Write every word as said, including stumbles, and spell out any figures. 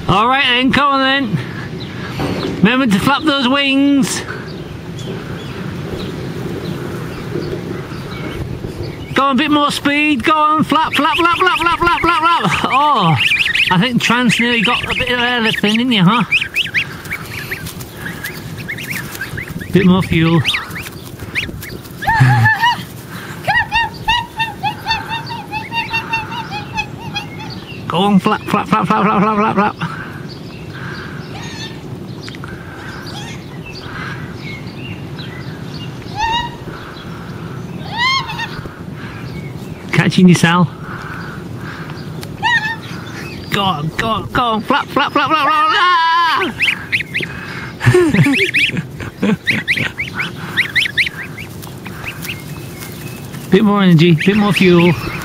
Alright then, come on then. Remember to flap those wings. Go on, a bit more speed. Go on, flap, flap, flap, flap, flap, flap, flap, flap. Oh, I think Trans nearly got a bit of everything, didn't you, huh? Bit more fuel. Go on, flap, flap, flap, flap, flap, flap, flap, flap. Catching yourself. Go on, go on, go on, flap, flap, flap, flap, flap, ah! Bit more energy, bit more fuel.